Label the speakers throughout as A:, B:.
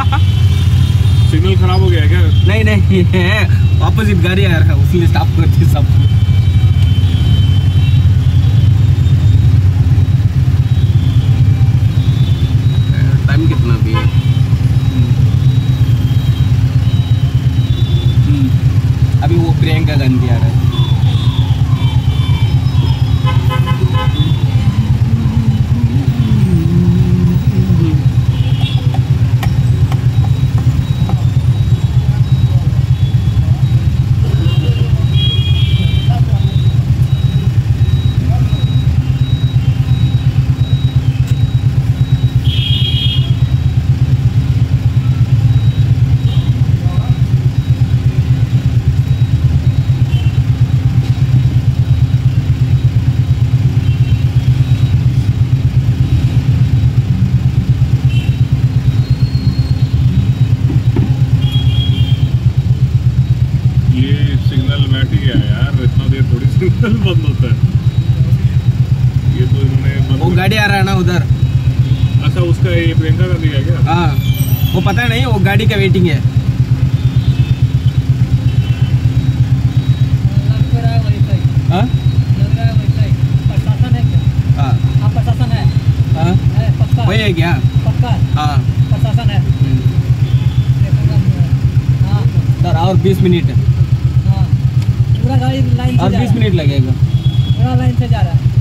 A: Signal खराब हो गया है क्या?
B: नहीं नहीं, है ऑपोजिट गाड़ी आ रहा है, उसलिए स्टॉप करते सब। टाइम कितना भी है? अभी वो प्रियंका गांधी आ रहा है।
A: सिग्नल बंद होता है। ये तो इन्होंने
B: वो गाड़ी आ रहा है ना उधर।
A: अच्छा, उसका ये प्रियंका गांधी है क्या?
B: हाँ, वो पता नहीं, वो गाड़ी का वेटिंग है। हाँ?
C: प्रशासन है क्या? हाँ, प्रशासन है।
B: हाँ, वही है क्या?
C: पक्का?
B: हाँ,
C: प्रशासन है। हाँ
B: सर, और 20 मिनट है।
C: हाँ, पूरा गाड़ी लाइन से
B: और 20 मिनट लगेगा।
C: पूरा लाइन से जा रहा है।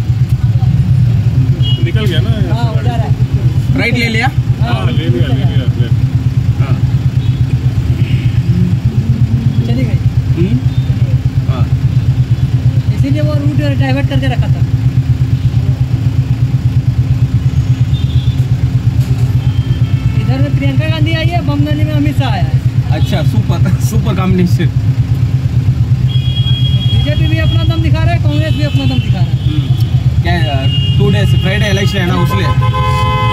A: निकल गया ना?
C: हाँ, वो जा रहा है।
B: राइट ले लिया?
A: हाँ, ले लिया। हाँ,
C: चली गई।
B: हाँ,
C: इसीलिए वो रूट डाइवर्ट करके रखा था। इधर में प्रियंका गांधी आई है, बमदनी में अमित शाह आया है।
B: अच्छा, सुपर कॉम्बिनेशन।
C: बीजेपी भी अपना दम दिखा रहा है, कांग्रेस भी अपना दम दिखा रहा है।
B: क्या 2 days फ्राइडे इलेक्शन है ना, उसलिए